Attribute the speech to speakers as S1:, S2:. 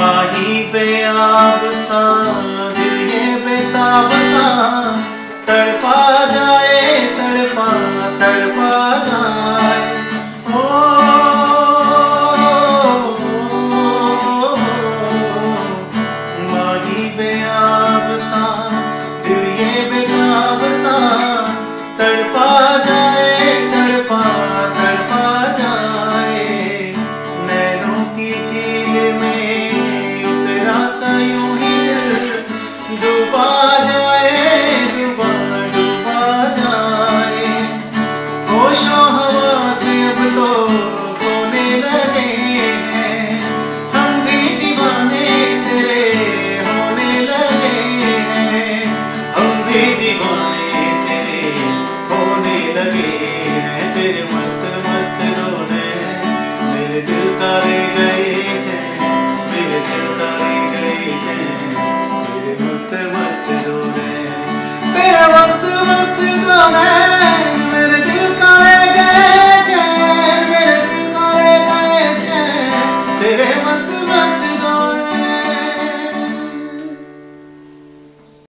S1: माही पे आप सा दिल ये बेताब सा तड़पा जाए, तड़पा तड़पा जाए। ओ माही पे आप सा दिल ये बेताब सा तड़पा जाए, तड़पा तड़पा जाए। नैनों की झील में उतरा था यूं ही दिल, डूबा जाए, डूबा डूबा जाए। होशों हवा से अब तो खोने लगे हैं, हम भी दीवाने तेरे होने लगे हैं, हम भी दीवाने तेरे होने लगे हैं। तेरे मस्त मस्त रोने मेरे दिल का ले गए चैन, मेरे दिल का ले गए चैन। तेरे मस्त मस्त रोने, तेरे मस्त मस्त रोने मेरे दिल का ले गए चैन, मेरे दिल का ले गए चैन। तेरे मस्त